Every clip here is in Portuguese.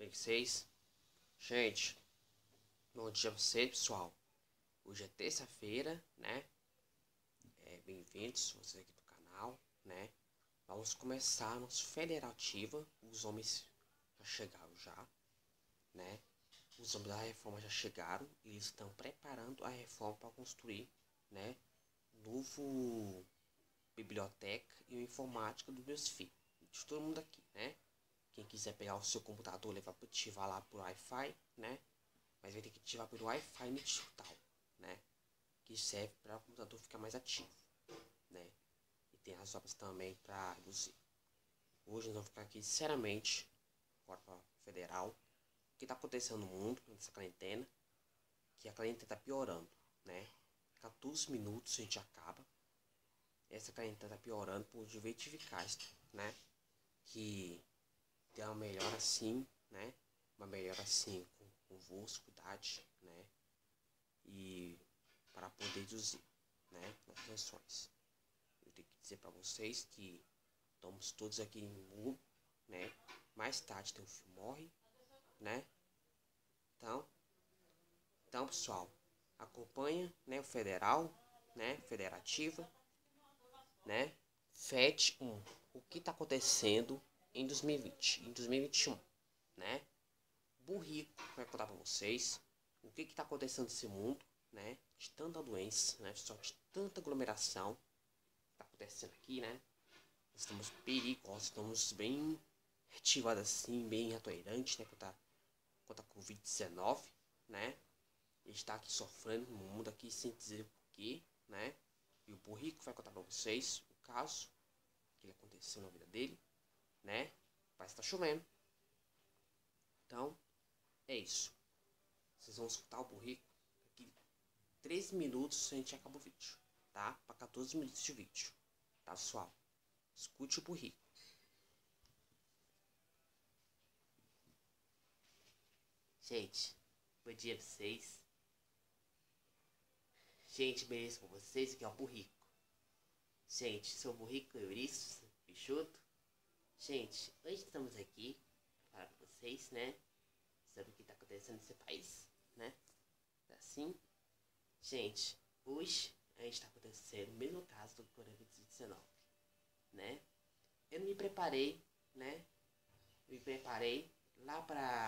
bem com vocês? Gente, bom dia pra vocês, pessoal. Hoje é terça-feira, né? Bem-vindos vocês aqui do canal, né? Vamos começar a nossa federativa. Os homens já chegaram já, né? Os homens da reforma já chegaram e eles estão preparando a reforma para construir, né? Novo biblioteca e informática dos meus filhos. De todo mundo aqui, né? Quem quiser pegar o seu computador, levar para ativar lá por Wi-Fi, né? Mas vai ter que ativar pelo Wi-Fi no digital, né? Que serve para o computador ficar mais ativo, né? E tem as obras também para reduzir. Hoje nós vamos ficar aqui, sinceramente, fora para federal. O que está acontecendo no mundo nessa quarentena? Que a quarentena está piorando, né? 14 minutos a gente acaba. Essa quarentena está piorando por diversos eficaz, né? Que tem uma melhora assim, né? Uma melhora assim com velocidade, né? E para poder reduzir, né? Nas tensões. Eu tenho que dizer para vocês que estamos todos aqui em mundo, né? Mais tarde tem um filho morre, né? Então pessoal, acompanha, né? O federal, né? Federativa, né? FET 1. O que está acontecendo em 2020, em 2021, né? Burrico vai contar para vocês o que está acontecendo nesse mundo, né? De tanta doença, né? Só de tanta aglomeração que está acontecendo aqui, né? Estamos perigosos, estamos bem ativados assim, bem atolerantes, né? Contra a Covid-19, né? A gente está aqui sofrendo no mundo aqui sem dizer o porquê, né? E o Burrico vai contar para vocês o caso que aconteceu na vida dele, né? Parece que tá chovendo. Então, é isso. Vocês vão escutar o Burrico. Aqui 13 minutos a gente acaba o vídeo, tá? Para 14 minutos de vídeo, tá, pessoal? Escute o Burrico. Gente, bom dia pra vocês. Gente, beleza com vocês? Aqui é o Burrico. Gente, sou o Burrico Euristo Peixoto. Gente, hoje estamos aqui para vocês, né? Sabe o que está acontecendo nesse país, né? Assim, gente, hoje a gente está acontecendo o mesmo caso do Covid-19, né? Eu me preparei, né? Me preparei lá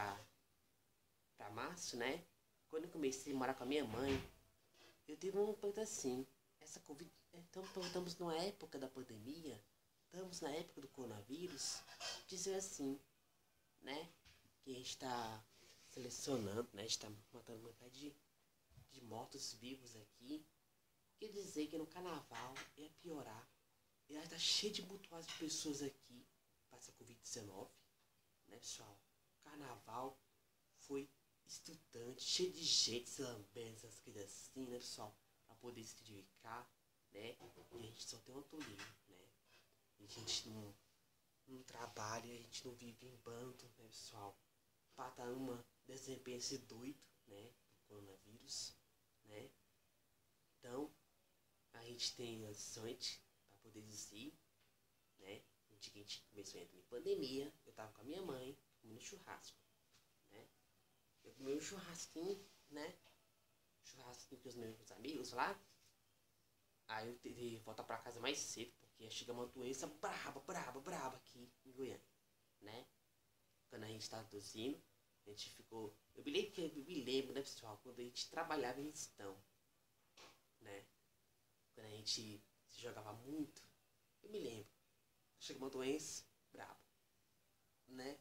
para março, né? Quando eu comecei a morar com a minha mãe, eu tive um ponto assim, essa Covid, então estamos numa época da pandemia, estamos na época do coronavírus, dizer assim, né? Que a gente está selecionando, né? A gente está matando uma metade de mortos-vivos aqui. Quer dizer que no carnaval ia piorar. Ia estar cheio de mutuais de pessoas aqui para essa Covid-19, né, pessoal? Carnaval foi estudante, cheio de gente se lambendo, essas coisas assim, né, pessoal? Para poder se identificar, né? E a gente só tem um tolinho, né? E a gente não trabalha, a gente não vive em bando, né, pessoal? Pata uma desempenho esse doido, né? Do coronavírus, né? Então, a gente tem ações para poder dizer, né? A gente começou a entrar em pandemia, eu tava com a minha mãe, comendo churrasco, né? Eu comi um churrasquinho, né? Churrasquinho com os meus amigos lá. Aí eu tive que voltar pra casa mais cedo, porque chega uma doença braba aqui em Goiânia, né? Quando a gente tava tossindo, a gente ficou... Eu me lembro, né, pessoal, quando a gente trabalhava em gestão, né? Quando a gente se jogava muito, eu me lembro. Chega uma doença braba, né?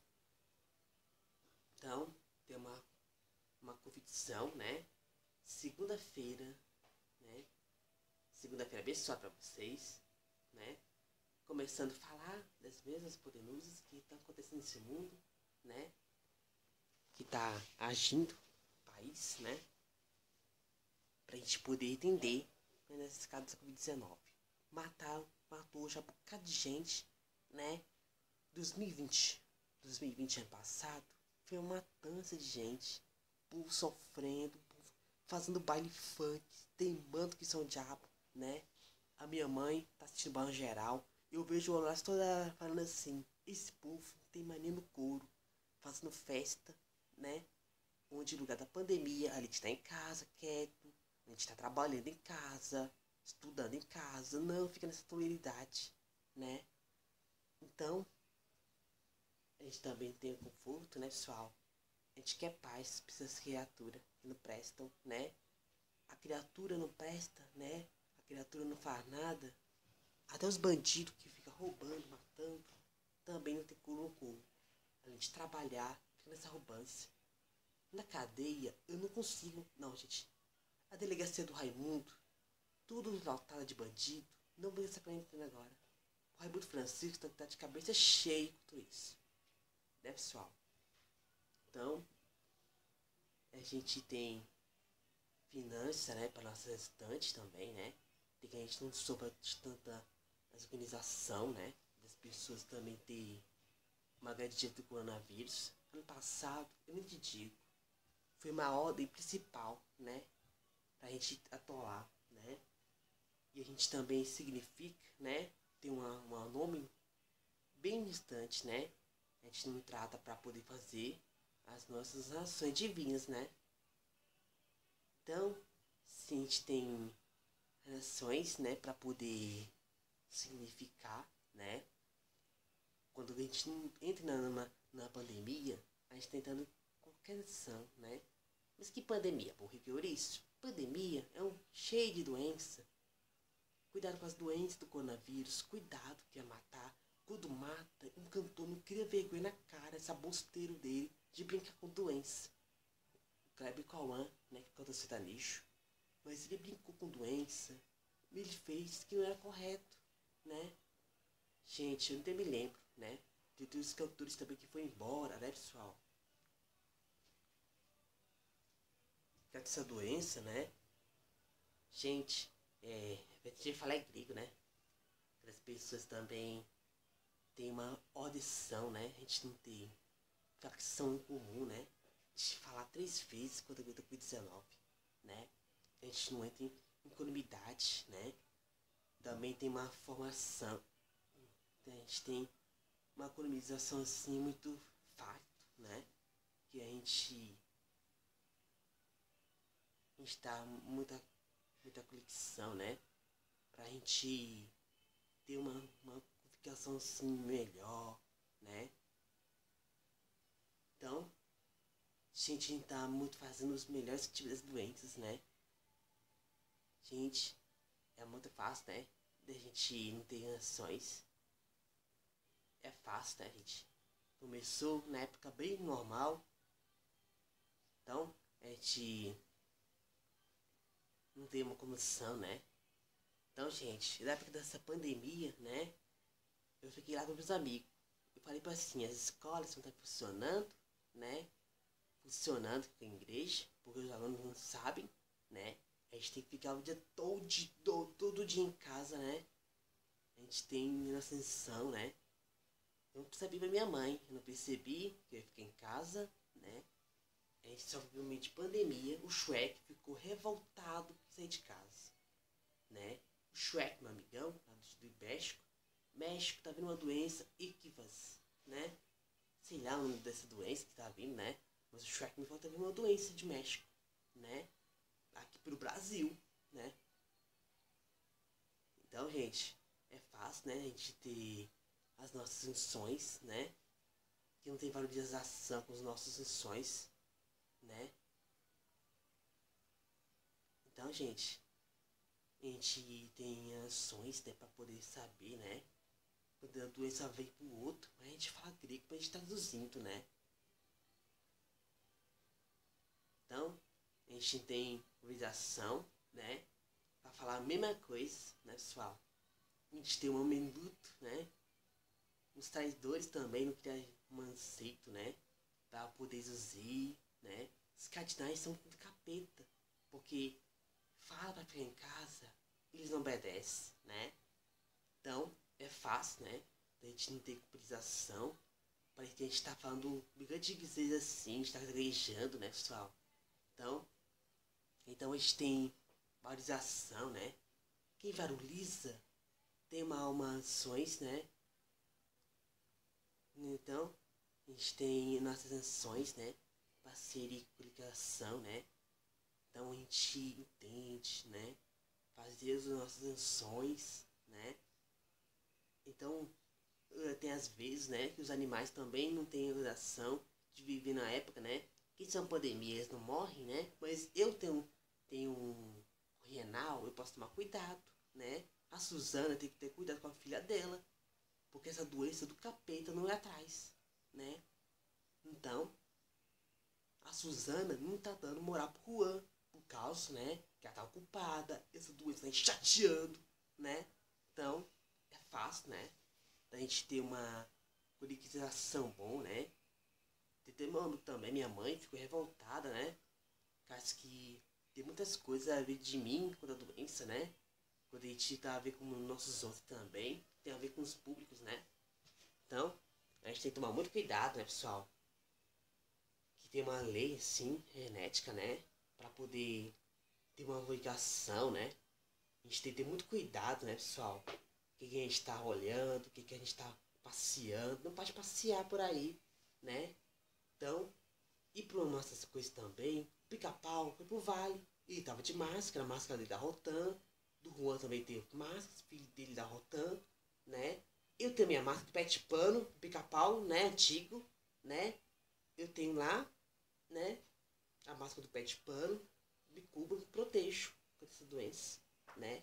Então, tem uma competição, né? Segunda-feira, né? Segunda-feira abençoada pra vocês, né? Começando a falar das mesmas poderosas que estão acontecendo nesse mundo, né? Que tá agindo no país, né? Pra gente poder entender, né, nesse caso da Covid-19. Matou já um bocado de gente, né? 2020 ano passado, foi uma matança de gente, povo sofrendo, povo fazendo baile funk, teimando que são diabo, né? A minha mãe tá assistindo Balanço Geral, eu vejo o Olás toda falando assim, esse povo tem mania no couro, fazendo festa, né? Onde no lugar da pandemia a gente está em casa, quieto, a gente está trabalhando em casa, estudando em casa, não fica nessa toleridade, né? Então, a gente também tem o conforto, né, pessoal? A gente quer paz pra essas criaturas que não prestam, né? A criatura não presta, né? A criatura não faz nada. Até os bandidos que ficam roubando, matando, também não tem cura no cu. A gente trabalhar, fica nessa arrogância. Na cadeia, eu não consigo. Não, gente. A delegacia do Raimundo, tudo lotada de bandido, não vem essa quarentena agora. O Raimundo Francisco tá de cabeça cheia com tudo isso. Né, pessoal? Então, a gente tem finança, né, para nossa estante também, né? Tem que a gente não soube de tanta organização, né? Das pessoas também ter uma garantia do coronavírus. Ano passado, eu nem te digo, foi uma ordem principal, né? Pra gente atolar, né? E a gente também significa, né? Tem um nome bem distante, né? A gente não trata para poder fazer as nossas ações divinas, né? Então, se a gente tem ações, né, para poder significar, né? Quando a gente não entra na pandemia, a gente tentando qualquer ação, né? Mas que pandemia, porra, que isso? Pandemia é um cheio de doença. Cuidado com as doenças do coronavírus, cuidado que é matar. Quando mata, um cantor não cria vergonha na cara, essa bosteiro dele de brincar com doença. O Kleber Cauã, né, que canta sertanejo, mas ele brincou com doença, ele fez que não era correto, né? Gente, eu até me lembro, né? De todos os cantores também que foi embora, né, pessoal? Com essa doença, né? Gente, a gente falar em grego, né? As pessoas também têm uma audição, né? A gente não tem facção em comum, né? A gente falar 3 vezes quando aguenta Covid-19, né? A gente não entra em comunidade, né? Também tem uma formação, a gente tem uma colonização assim muito fácil, né? Que a gente tá muita conexão, né? Pra gente ter uma comunicação assim melhor, né? Então, a gente tá muito fazendo os melhores tipos das doenças, né? Gente, é muito fácil, né? Da gente não ter ações. É fácil, né, gente? Começou na época bem normal. Então, a gente não tem uma condição, né? Então, gente, na época dessa pandemia, né? Eu fiquei lá com meus amigos. Eu falei para assim, as escolas não estão funcionando, né? Funcionando com a igreja, porque os alunos não sabem, né? A gente tem que ficar o dia todo dia em casa, né? A gente tem ascensão, né? Eu não percebi pra minha mãe, eu não percebi que eu ia ficar em casa, né? A gente só viu meio de pandemia, o Shrek ficou revoltado por sair de casa, né? O Shrek, meu amigão, lá do México tá vindo uma doença Equivas, né? Sei lá o nome dessa doença que tá vindo, né? Mas o Shrek me falou que tá vindo uma doença de México, né? Aqui pro Brasil, né? Então, gente, é fácil, né? A gente ter as nossas funções, né? Que não tem valorização com as nossas funções, né? Então, gente, a gente tem ações, né, pra poder saber, né? Quando a doença vem pro outro, mas a gente fala grego pra gente traduzindo, né? Então, a gente tem valorização, né? Pra falar a mesma coisa, né, pessoal? A gente tem um homem luto, né? Os traidores também não criam um anseito, né? Pra poder exigir, né? Os cardinais são do capeta, porque fala pra ficar em casa, eles não obedecem, né? Então, é fácil, né? A gente não ter compensação. Parece que a gente tá falando gigante dizer assim, a gente tá gaguejando, né, pessoal? Então a gente tem valorização, né? Quem valoriza tem uma ações, né? Então, A gente tem nossas ações, né? Parceria e coligação, né? Então a gente entende, né? Fazer as nossas ações, né? Então tem às vezes, né? Que os animais também não têm obrigação de viver na época, né? Que são pandemias, não morrem, né? Mas eu tenho um renal, eu posso tomar cuidado, né? A Suzana tem que ter cuidado com a filha dela, porque essa doença do capeta não é atrás, né? Então, a Suzana não tá dando moral pro Juan, por causa, né? Que ela tá ocupada, essa doença tá chateando, né? Então, é fácil, né? Da gente ter uma politização bom, né? Também minha mãe ficou revoltada, né? Acho que tem muitas coisas a ver de mim quando a doença, né? Quando a gente tá a ver com nossos outros também, tem a ver com os públicos, né? Então, a gente tem que tomar muito cuidado, né, pessoal? Que tem uma lei, assim, genética, né? Pra poder ter uma obrigação, né? A gente tem que ter muito cuidado, né, pessoal? O que a gente tá olhando, o que a gente tá passeando. Não pode passear por aí, né? Então, e para nossas coisas também, Pica-Pau foi pro vale e tava de máscara, a máscara dele da Rotan, do Juan também teve máscara, filho dele da Rotan, né? Eu tenho minha máscara do Pet Pano, Pica-Pau, né, antigo, né? Eu tenho lá, né, a máscara do Pet Pano, me cubro, me protejo contra essa doença, né?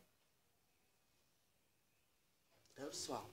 Então, pessoal,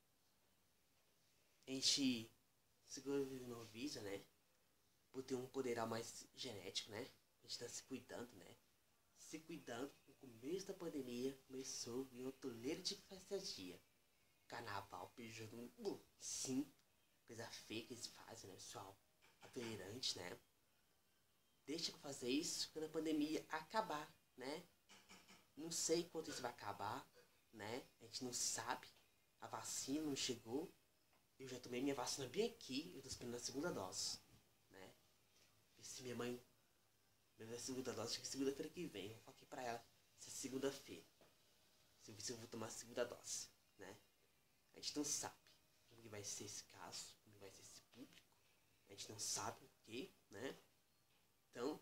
a gente segura no Visa, né? Por ter um poder mais genético, né? A gente tá se cuidando, né? Se cuidando, no começo da pandemia, começou em um toleiro de festesia. Carnaval, beijando, sim, coisa feia que eles fazem, né, pessoal? Aberrante, né? Deixa eu fazer isso quando a pandemia acabar, né? Não sei quando isso vai acabar, né? A gente não sabe. A vacina não chegou. Eu já tomei minha vacina bem aqui, eu tô esperando a segunda dose, né? E se minha mãe a segunda dose, acho que segunda-feira que vem. Eu falei pra ela, se é segunda-feira. Se eu vou tomar a segunda dose, né? A gente não sabe como que vai ser esse caso, como que vai ser esse público. A gente não sabe o que, né? Então,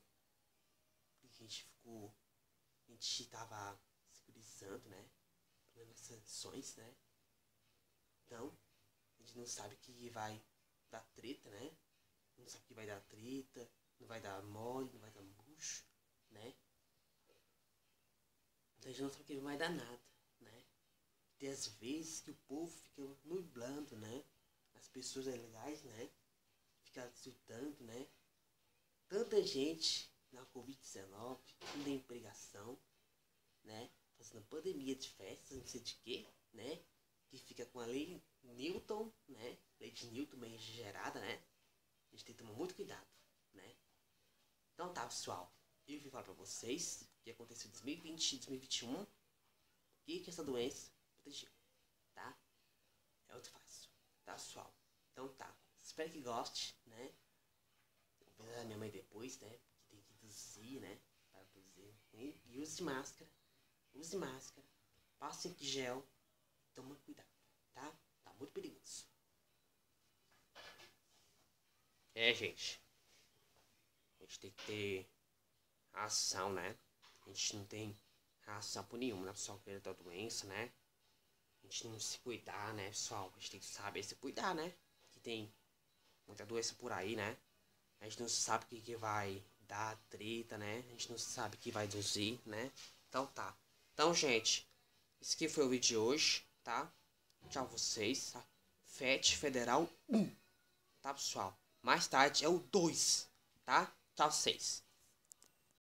a gente tava segurizando, né? Nas ações, né? Então, a gente não sabe que vai dar treta, né? Não sabe que vai dar treta, não vai dar mole, não vai dar murcho, né? Então a gente não sabe que não vai dar nada, né? Tem as vezes que o povo fica nublando, né? As pessoas legais, né? Fica surtando, né? Tanta gente na Covid-19, não tem empregação, né? Fazendo pandemia de festas, não sei de quê, né? Que fica com a lei Newton, né? Lei de Newton meio exagerada, né? A gente tem que tomar muito cuidado, né? Então tá, pessoal. Eu vim falar pra vocês o que aconteceu em 2020 e 2021 e que essa doença protegeu, tá? É muito fácil, tá, pessoal? Então tá. Espero que goste, né? Vou ver a minha mãe depois, né? Que tem que induzir, né? Para produzir. E use máscara. Use máscara. Passe em gel. Toma cuidado, tá? Tá muito perigoso. É, gente. A gente tem que ter ação, né? A gente não tem ação por nenhuma, né, pessoal? Que da doença, né? A gente não se cuidar, né, pessoal? A gente tem que saber se cuidar, né? Que tem muita doença por aí, né? A gente não sabe o que vai dar treta, né? A gente não sabe o que vai induzir, né? Então tá. Então, gente, esse aqui foi o vídeo de hoje, tá? Tchau vocês, tá? FET Federal 1, tá, pessoal? Mais tarde é o 2, tá? Tchau vocês.